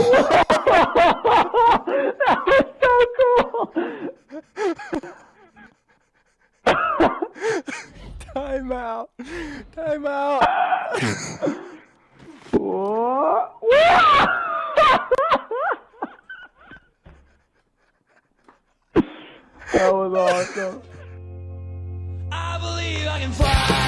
That was so cool. Time out. Time out. That was awesome. I believe I can fly.